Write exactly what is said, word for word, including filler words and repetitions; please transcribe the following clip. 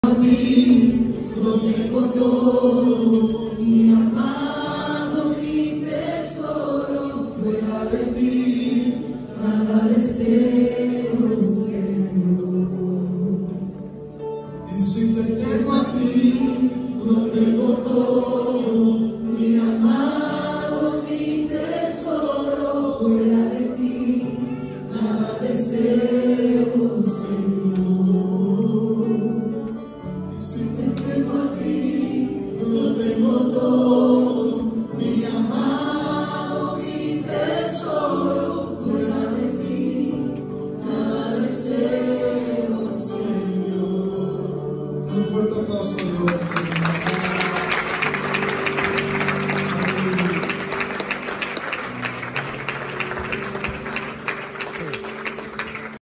A ti lo tengo todo, mi amado, mi tesoro. Fuera de ti nada deseo, Señor. Y si te tengo a ti, lo tengo todo.